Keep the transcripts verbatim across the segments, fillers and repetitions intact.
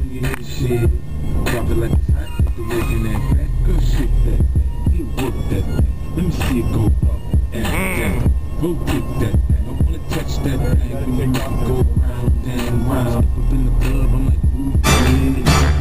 when you hit the shit. Drop it like it's hot, hit the work in that back. Girl, shake that thing, you work that thing. Let me see it go up and down. Rotate that thing, I wanna touch that thing. When you make it go round and round. Step up in the club, I'm like, ooh, yeah.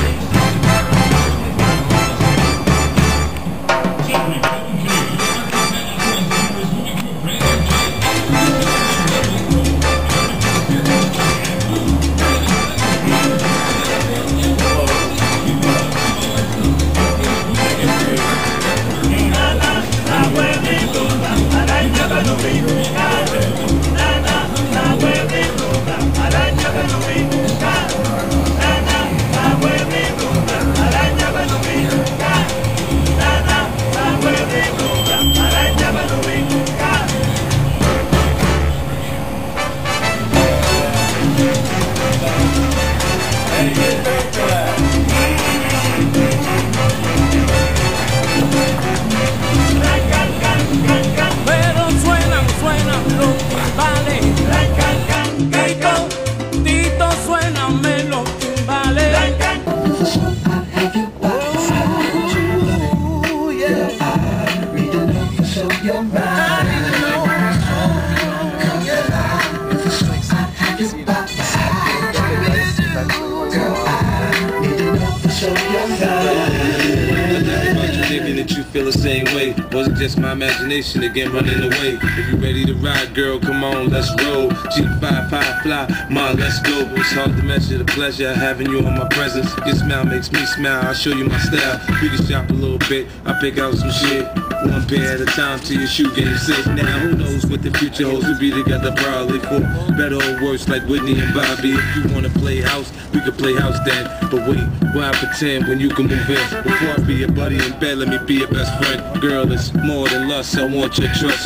That you feel the same way. Wasn't just my imagination again running away. If you ready to ride, girl, come on, let's roll. G five, pie, fly, ma, let's go. It's hard to measure the pleasure of having you in my presence. Your smile makes me smile, I'll show you my style. We can shop a little bit, I'll pick out some shit. One pair at a time till your shoe game sick. Now who knows what the future holds? We'll be together probably for better or worse, like Whitney and Bobby. If you wanna play house, we can play house then. But wait, why pretend when you can move in? Before I be your buddy in bed, let me be your best friend. Girl, it's more than lust, I want your trust.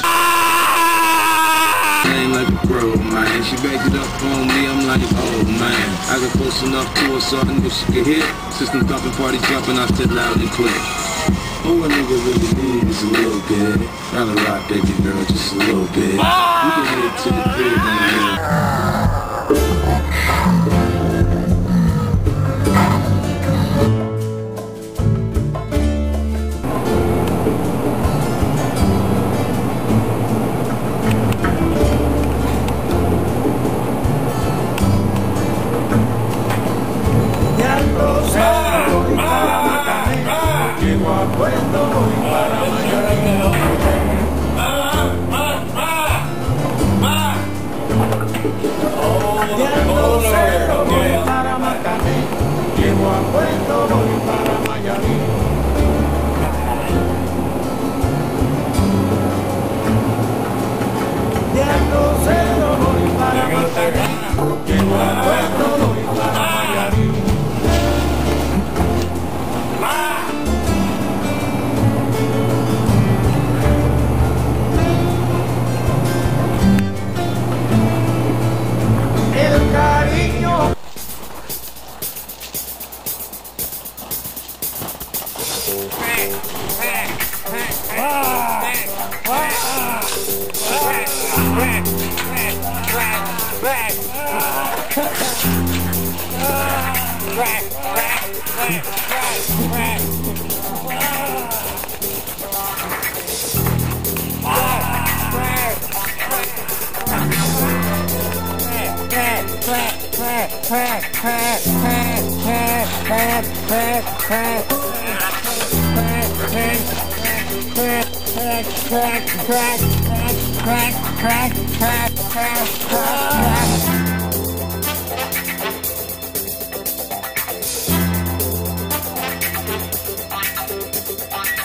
Ain't like a pro, man. She backed it up on me, I'm like, oh man. I got close enough to her so I knew she could hit. System thumping, party jumping, I said loud and clear. All a nigga really need is a little bit. Not a lot, baby girl, just a little bit. We can head to the crib in a minute.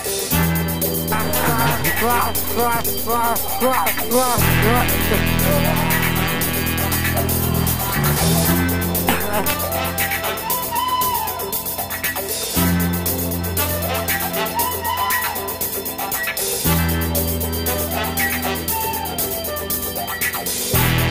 Rock, rock, rock, rock, rock, rock.